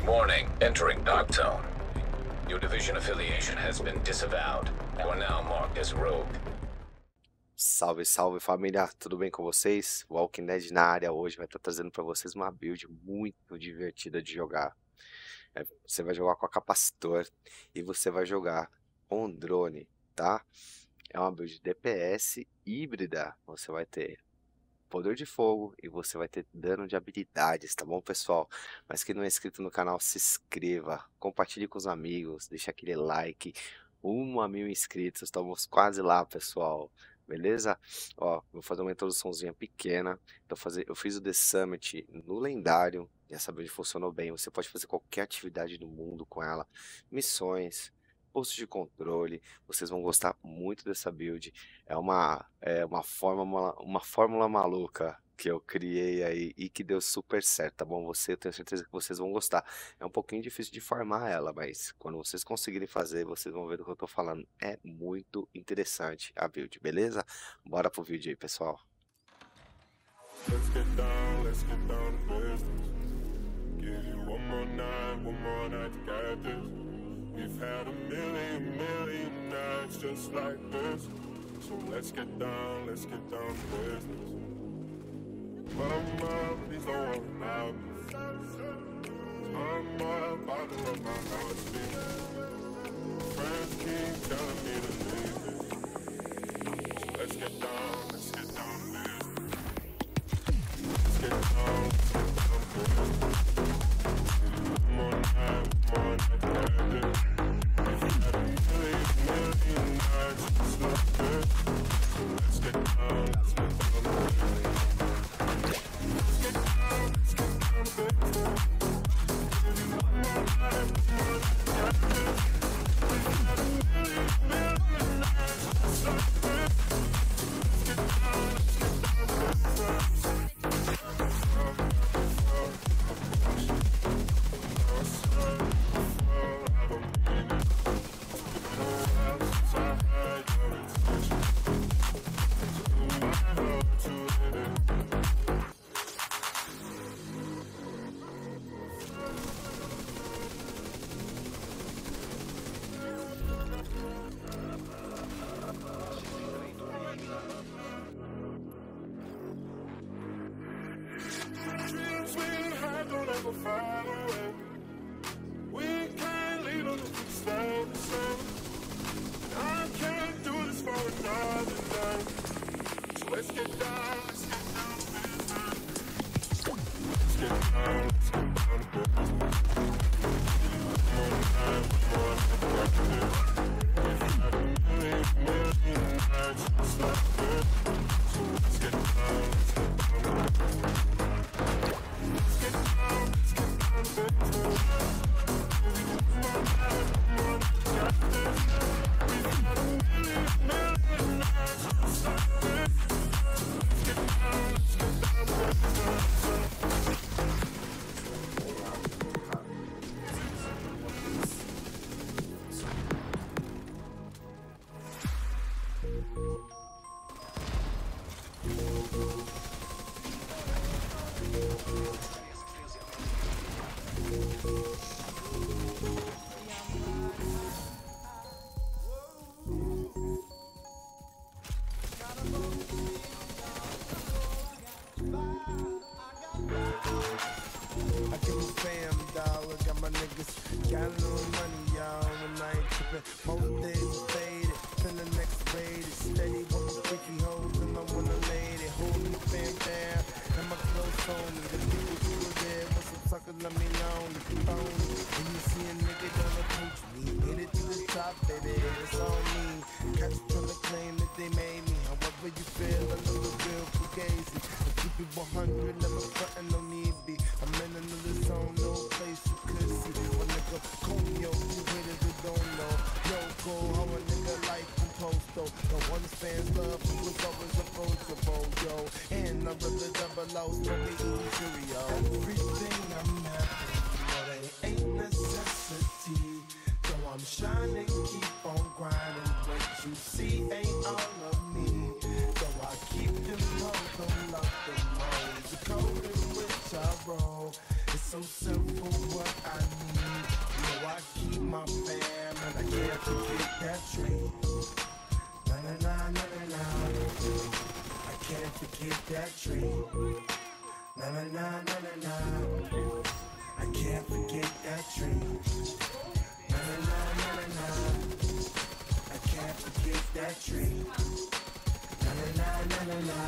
Warning, entering Dark Zone. Your division affiliation has been disavowed. You are now marked as rogue. Salve, salve família, tudo bem com vocês? Walking Dead na área hoje vai estar trazendo para vocês uma build muito divertida de jogar. Você vai jogar com a capacitor e você vai jogar com drone, tá? É uma build DPS híbrida, você vai ter poder de fogo e você vai ter dano de habilidades, tá bom, pessoal? Mas quem não é inscrito no canal, se inscreva, compartilhe com os amigos, deixa aquele like. 1.000 inscritos, estamos quase lá, pessoal. Beleza? Ó, vou fazer uma introduçãozinha pequena. Então, eu fiz o The Summit no lendário e essa build funcionou bem. Você pode fazer qualquer atividade do mundo com ela, missões, posto de controle. Vocês vão gostar muito dessa build. É uma fórmula maluca que eu criei aí e que deu super certo, tá bom? Eu tenho certeza que vocês vão gostar. É um pouquinho difícil de farmar ela, mas quando vocês conseguirem fazer, vocês vão ver do que eu tô falando. É muito interessante a build, beleza? Bora pro vídeo aí, pessoal. Let's get down to business. Give you one more night to get this. We've had a million nights just like this. So let's get down to business. Mama, please don't worry about me. I'm about to run my house beat. Friends keep telling me to leave it. So let's get down to business. Let's get down to business. One more night to get this. We've had a million nights just like this. So let's get down to business. We can't leave them if we stay the same. I can't do this for another day. So let's get down to business. Let's get down to business. One more night to get this. We've had a million nights just like this. So let's get down to business. Got a little money, y'all, when I ain't trippin'. Most days are faded, feelin' X-rated. Steady with my freaky hoes, and I want a lady. Holding the fan down, and my clothes on me. The people who are there, want some suckers, let me know. When you see a nigga, don't approach me. Hit it to the top, baby, it's on me. Catch trying to claim that they made me. However you feel, a little real fugazi. I keep it 100, never frontin', no need be. I'm in another zone, no place you could see. My nigga Conyo, you haters that don't know. Yo, go, how a nigga like composed though. No understands love, he was always approachable, yo. And I really double out, smoking Cheerio. Everything I'm having, but it ain't necessity. Though I'm shining, keep on grinding. What you see ain't all of me. Though I keep them hoes, don't lock them hoes. The code in which I roll, it's so simple. what I need. You know I keep my fam and I can't forget that tree. Na na na na na na. I can't forget that tree. Na na na na na na. I can't forget that tree. Na na na na na na. I can't forget that tree. Na na na na na na.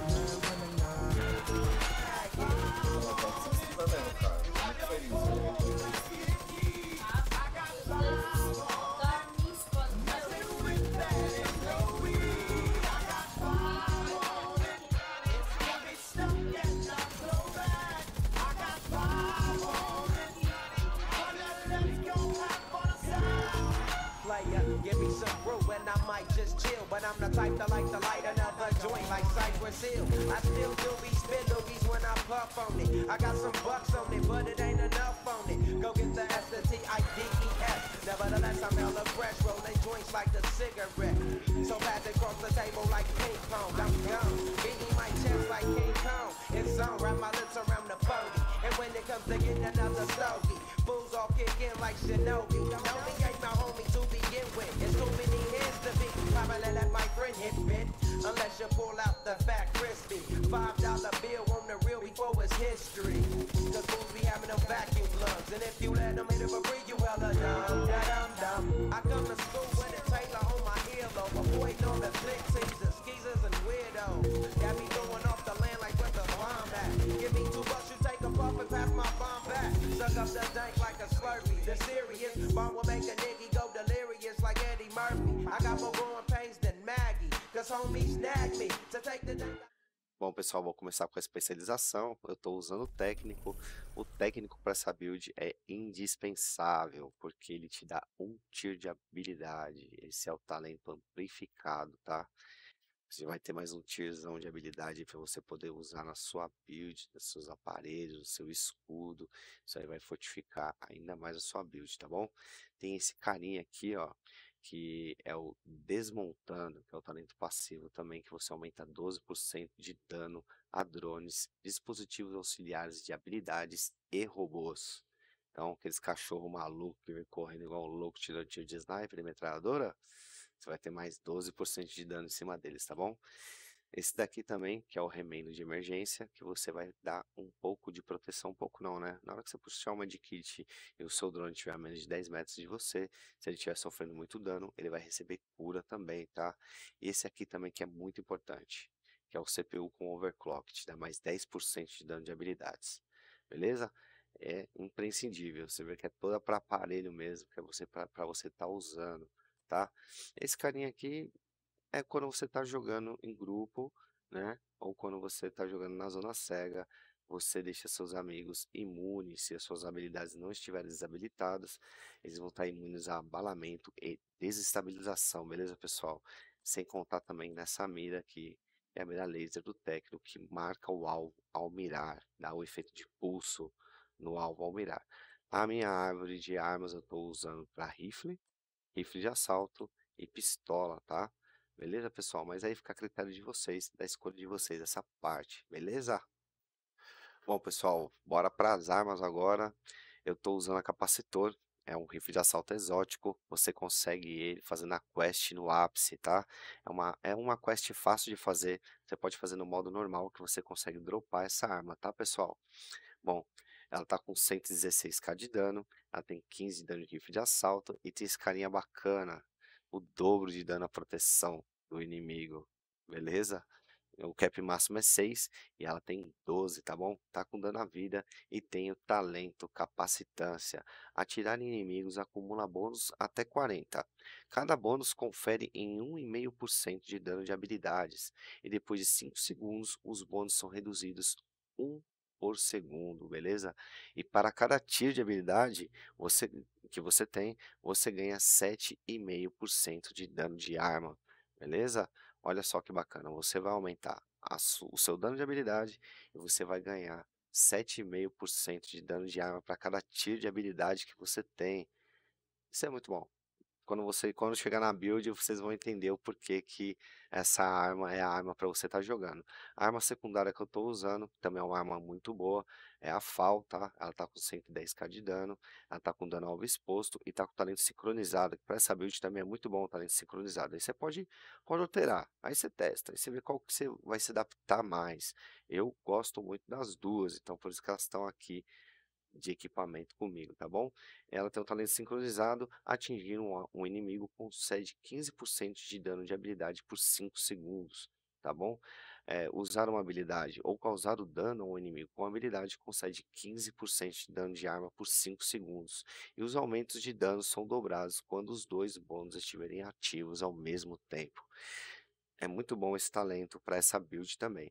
Give me some brew and I might just chill. But I'm the type to like to light another joint like Cypress Hill. I still do be spit loogies when I puff on it. I got some bucks on it, but it ain't enough on it. Go get the S-T-I-D-E-S. Nevertheless, I'm hella fresh, rolling joints like a cigarette. So fast across the table like ping pong. I'm gone, beating my chest like King Kong. It's on, wrap my lips around the bogey. And when it comes to getting another stogie, fools all kick in like Shinobi. Only ain't my homie to begin with. It's too many hands to be. Probably let my friend hit bit. Unless you pull out the fat crispy $5 bill on the real before it's history. Cause fools be having them vacuum lungs. And if you let them hit it for free, you hella dumb. Da-dum-dum. I come to school with a Taylor on my earlobe. Avoiding all the flick teasers, skeezers, and weirdos. Got me throwing off the land like where the bomb at. Give me $2, you take a puff and pass my bomb back. Suck up the dank like a Slurpee. The serious bomb will make a nigga go delirious like Eddie Murphy. I got more growing pains than Maggie. Cause homie snagged me to take the dank. Bom, pessoal, vou começar com a especialização. Eu estou usando o técnico. O técnico para essa build é indispensável, porque ele te dá um tier de habilidade. Esse é o talento amplificado, tá? Você vai ter mais um tierzão de habilidade para você poder usar na sua build, nos seus aparelhos, no seu escudo. Isso aí vai fortificar ainda mais a sua build, tá bom? Tem esse carinha aqui, ó, que é o Desmontando, que é o talento passivo também, que você aumenta 12% de dano a drones, dispositivos auxiliares de habilidades e robôs. Então, aqueles cachorro maluco que vem correndo igual um louco, tirando tiro de sniper e metralhadora, você vai ter mais 12% de dano em cima deles, tá bom? Esse daqui também, que é o remendo de emergência, que você vai dar um pouco de proteção, um pouco não, né? Na hora que você puxar uma medkit e o seu drone estiver a menos de 10 metros de você, se ele estiver sofrendo muito dano, ele vai receber cura também, tá? E esse aqui também que é muito importante, que é o CPU com overclock, te dá mais 10% de dano de habilidades, beleza? É imprescindível, você vê que é toda para aparelho mesmo, que é você para você estar usando, tá? Esse carinha aqui é quando você está jogando em grupo, né? Ou quando você está jogando na zona cega, você deixa seus amigos imunes. Se as suas habilidades não estiverem desabilitadas, eles vão estar imunes a abalamento e desestabilização, beleza, pessoal? Sem contar também nessa mira aqui, é a mira laser do técnico, que marca o alvo ao mirar, dá o efeito de pulso no alvo ao mirar. A minha árvore de armas eu estou usando para rifle de assalto e pistola, tá? Beleza, pessoal? Mas aí fica a critério de vocês, da escolha de vocês, essa parte, beleza? Bom, pessoal, bora para as armas agora. Eu estou usando a capacitor, é um rifle de assalto exótico. Você consegue ele fazendo a quest no ápice, tá? É uma quest fácil de fazer. Você pode fazer no modo normal, que você consegue dropar essa arma, tá, pessoal? Bom, ela tá com 116k de dano, ela tem 15 de dano de rifle de assalto e tem esse carinha bacana, o dobro de dano à proteção do inimigo, beleza? O cap máximo é 6 e ela tem 12, tá bom? Tá com dano à vida e tem o talento capacitância. Atirar em inimigos acumula bônus até 40. Cada bônus confere em 1,5% de dano de habilidades e depois de 5 segundos os bônus são reduzidos 1 por segundo, beleza? E para cada tiro de habilidade que você tem, você ganha 7,5% de dano de arma, beleza? Olha só que bacana, você vai aumentar o seu dano de habilidade e você vai ganhar 7,5% de dano de arma para cada tiro de habilidade que você tem. Isso é muito bom. Quando chegar na build, vocês vão entender o porquê que essa arma é a arma para você estar jogando. A arma secundária que eu estou usando, também é uma arma muito boa, é a FAL, tá? Ela tá com 110k de dano, ela tá com dano alvo exposto e tá com talento sincronizado, que para essa build também é muito bom o talento sincronizado. Aí você pode alterar, aí você testa, aí você vê qual que você vai se adaptar mais. Eu gosto muito das duas, então por isso que elas estão aqui de equipamento comigo, tá bom? Ela tem um talento sincronizado, atingir um inimigo concede 15% de dano de habilidade por 5 segundos, tá bom? Usar uma habilidade ou causar o dano ao inimigo com habilidade concede 15% de dano de arma por 5 segundos. E os aumentos de dano são dobrados quando os dois bônus estiverem ativos ao mesmo tempo. É muito bom esse talento para essa build também.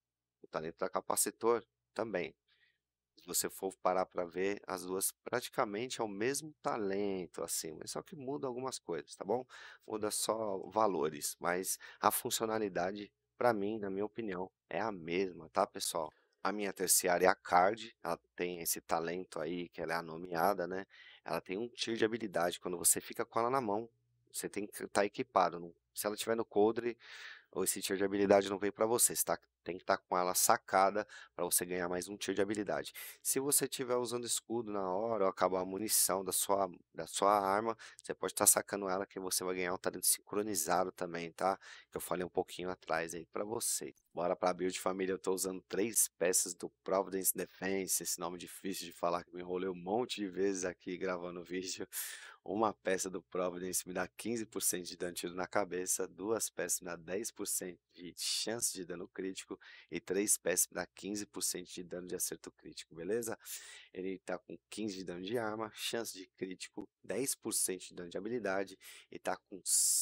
O talento da capacitor também. Se você for parar para ver, as duas praticamente é o mesmo talento, assim, mas só que muda algumas coisas, tá bom? Muda só valores, mas a funcionalidade, para mim, na minha opinião, é a mesma, tá, pessoal? A minha terciária é a Card, ela tem esse talento aí, que ela é a nomeada, né? Ela tem um tiro de habilidade, quando você fica com ela na mão, você tem que estar equipado. Se ela estiver no coldre, ou esse tiro de habilidade não veio para você, tem que estar com ela sacada para você ganhar mais um tiro de habilidade. Se você estiver usando escudo na hora ou acabar a munição da sua arma, você pode estar sacando ela que você vai ganhar um talento sincronizado também, tá? Que eu falei um pouquinho atrás aí para você. Bora para a build, família. Eu estou usando 3 peças do Providence Defense, esse nome difícil de falar que me enrolei um monte de vezes aqui gravando o vídeo. Uma peça do Providence me dá 15% de dano tiro na cabeça, 2 peças me dá 10% de chance de dano crítico e 3 peças me dá 15% de dano de acerto crítico, beleza? Ele tá com 15 de dano de arma, chance de crítico, 10% de dano de habilidade e tá com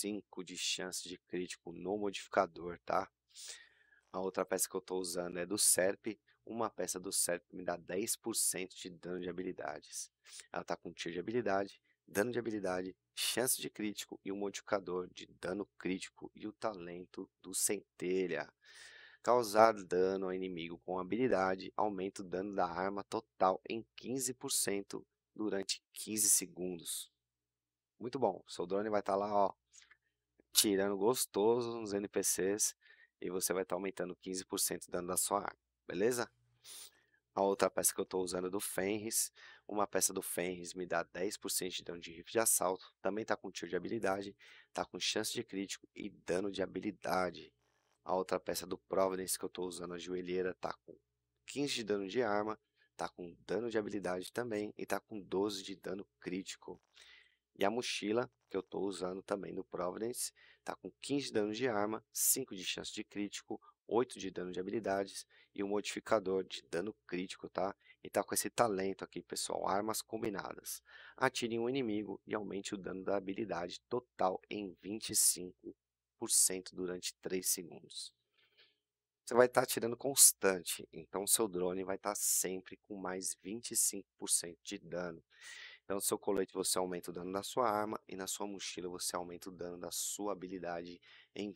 5 de chance de crítico no modificador, tá? A outra peça que eu estou usando é do Serp. Uma peça do Serp me dá 10% de dano de habilidades. Ela está com tiro de habilidade, dano de habilidade, chance de crítico e um modificador de dano crítico e o talento do Centelha. Causar dano ao inimigo com habilidade aumenta o dano da arma total em 15% durante 15 segundos. Muito bom. Seu drone vai estar lá, ó, tirando gostoso nos NPCs e você vai estar aumentando 15% o dano da sua arma, beleza? A outra peça que eu estou usando é do Fenris. Uma peça do Fenris me dá 10% de dano de rifle de assalto. Também está com tiro de habilidade, está com chance de crítico e dano de habilidade. A outra peça do Providence que eu estou usando, a joelheira, está com 15 de dano de arma, está com dano de habilidade também e está com 12 de dano crítico. E a mochila que eu estou usando também do Providence está com 15 de dano de arma, 5 de chance de crítico, 8 de dano de habilidades e um modificador de dano crítico, tá? E tá com esse talento aqui, pessoal, armas combinadas. Atire em um inimigo e aumente o dano da habilidade total em 25% durante 3 segundos. Você vai estar atirando constante, então seu drone vai estar sempre com mais 25% de dano. Então, no seu colete você aumenta o dano da sua arma e na sua mochila você aumenta o dano da sua habilidade em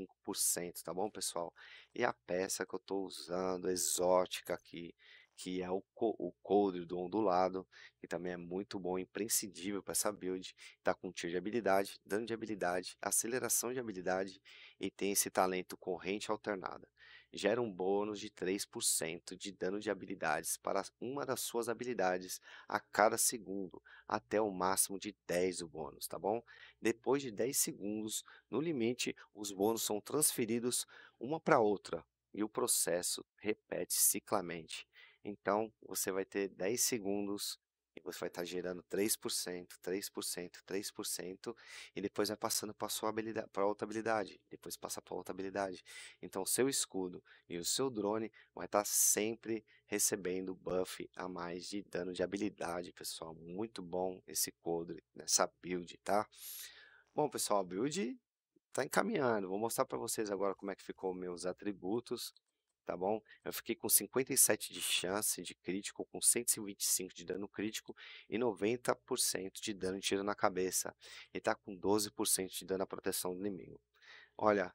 25%, tá bom, pessoal? E a peça que eu estou usando, exótica aqui, que é o coldre do ondulado, que também é muito bom, imprescindível para essa build. Tá com tiro de habilidade, dano de habilidade, aceleração de habilidade e tem esse talento corrente alternada. Gera um bônus de 3% de dano de habilidades para uma das suas habilidades a cada segundo, até o máximo de 10 o bônus, tá bom? Depois de 10 segundos, no limite, os bônus são transferidos uma para outra e o processo repete ciclamente. Então, você vai ter 10 segundos e você vai estar gerando 3%, 3%, 3% e depois vai passando para sua habilidade, para outra habilidade, depois passa para outra habilidade. Então, o seu escudo e o seu drone vai estar sempre recebendo buff a mais de dano de habilidade, pessoal. Muito bom esse coldre nessa build, tá? Bom, pessoal, a build tá encaminhando. Vou mostrar para vocês agora como é que ficou meus atributos, tá bom? Eu fiquei com 57 de chance de crítico, com 125 de dano crítico e 90% de dano de tiro na cabeça. E tá com 12% de dano à proteção do inimigo. Olha,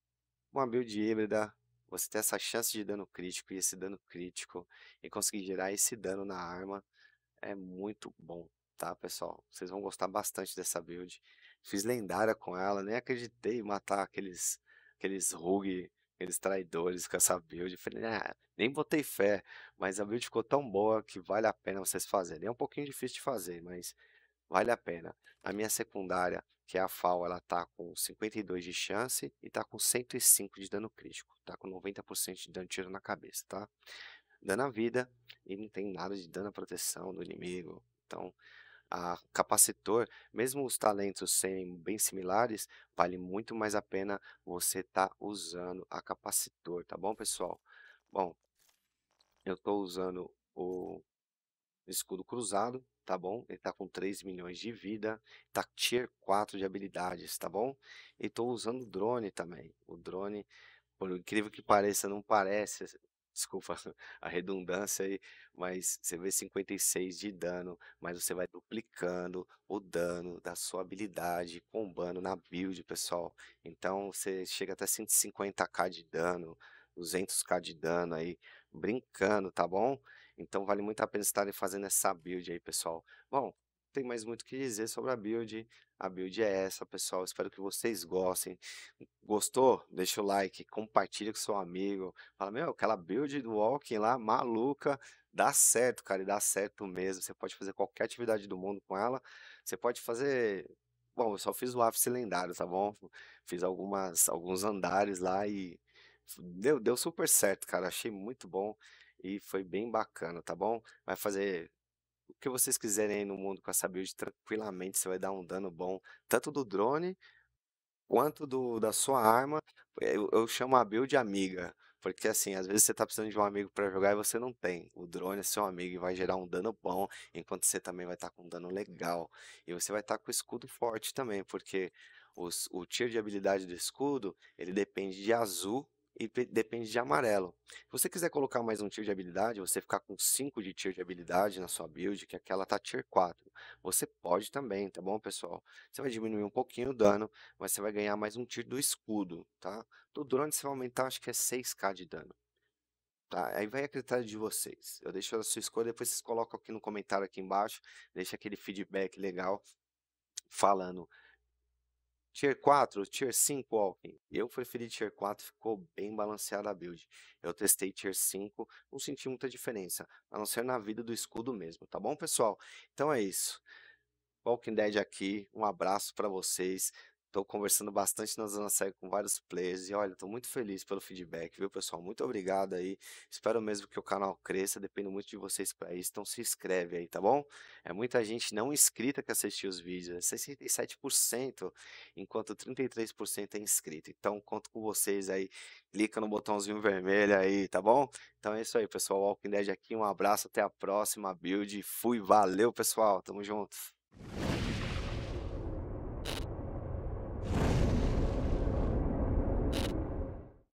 uma build híbrida, você ter essa chance de dano crítico e esse dano crítico e conseguir gerar esse dano na arma é muito bom, tá, pessoal? Vocês vão gostar bastante dessa build. Fiz lendária com ela, nem acreditei em matar aqueles rogue, aqueles traidores com essa build. Falei, ah, nem botei fé, mas a build ficou tão boa que vale a pena vocês fazerem. É um pouquinho difícil de fazer, mas vale a pena. A minha secundária, que é a FAL, ela tá com 52 de chance e tá com 105 de dano crítico. Tá com 90% de dano de tiro na cabeça, tá? Dano à vida e não tem nada de dano à proteção do inimigo. Então, a capacitor, mesmo os talentos serem bem similares, vale muito mais a pena você estar usando a capacitor, tá bom, pessoal? Bom, eu estou usando o escudo cruzado, tá bom? Ele tá com 3 milhões de vida, tá tier 4 de habilidades, tá bom? E estou usando o drone também. O drone, por incrível que pareça, não parece, desculpa a redundância aí, mas você vê 56 de dano, mas você vai duplicando o dano da sua habilidade, combando na build, pessoal. Então você chega até 150k de dano, 200k de dano aí, brincando, tá bom? Então vale muito a pena estarem fazendo essa build aí, pessoal. Bom, não tem mais muito o que dizer sobre a build. A build é essa, pessoal. Espero que vocês gostem. Gostou? Deixa o like, compartilha com seu amigo. Fala, meu, aquela build do Walking lá, maluca, dá certo, cara, e dá certo mesmo. Você pode fazer qualquer atividade do mundo com ela. Você pode fazer. Bom, eu só fiz o ápice lendário, tá bom? Fiz alguns andares lá e deu super certo, cara. Achei muito bom e foi bem bacana, tá bom? Vai fazer o que vocês quiserem aí no mundo com essa build tranquilamente. Você vai dar um dano bom, tanto do drone quanto da sua arma. Eu chamo a build amiga, porque assim, às vezes você tá precisando de um amigo para jogar e você não tem. O drone é seu amigo e vai gerar um dano bom, enquanto você também vai estar com um dano legal. E você vai estar com o escudo forte também, porque o tier de habilidade do escudo, ele depende de azul e depende de amarelo. Se você quiser colocar mais um tier de habilidade, você ficar com 5 de tier de habilidade na sua build, que aquela tá tier 4, você pode também, tá bom, pessoal? Você vai diminuir um pouquinho o dano, mas você vai ganhar mais um tiro do escudo, tá? Do drone você vai aumentar, acho que é 6k de dano, tá? Aí vai a critério de vocês. Eu deixo a sua escolha, depois vocês colocam aqui no comentário aqui embaixo, deixa aquele feedback legal, falando Tier 4, Tier 5, Walking. Eu preferi Tier 4, ficou bem balanceada a build. Eu testei Tier 5, não senti muita diferença, a não ser na vida do escudo mesmo, tá bom, pessoal? Então é isso. Walking Dead aqui, um abraço para vocês. Estou conversando bastante na Zona Cega com vários players e olha, estou muito feliz pelo feedback, viu, pessoal? Muito obrigado aí. Espero mesmo que o canal cresça, dependo muito de vocês para isso. Então se inscreve aí, tá bom? É muita gente não inscrita que assistiu os vídeos, é 67%, enquanto 33% é inscrito. Então conto com vocês aí. Clica no botãozinho vermelho aí, tá bom? Então é isso aí, pessoal. Walking Dead aqui, um abraço, até a próxima build. Fui, valeu, pessoal. Tamo junto.